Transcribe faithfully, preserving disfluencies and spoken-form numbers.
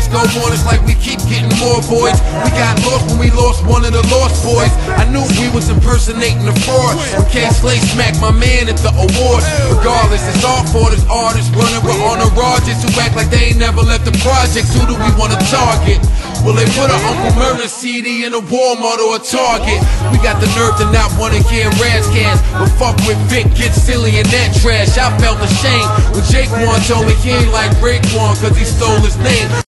days go on, it's like we keep getting more boys. We got lost when we lost one of the lost boys. I knew we was impersonating the fraud when K Slay smacked my man at the awards. Regardless, it's our fault as artists running with on the Rogers who act like they ain't never left the projects. Who do we want to target? Will they put an Uncle Murder C D in a Walmart or a Target? We got the nerve to not want to hear Raz cans, but fuck with Vic, get silly in that trash. I felt ashamed when Jake One told me he ain't like Raekwon cause he stole his name.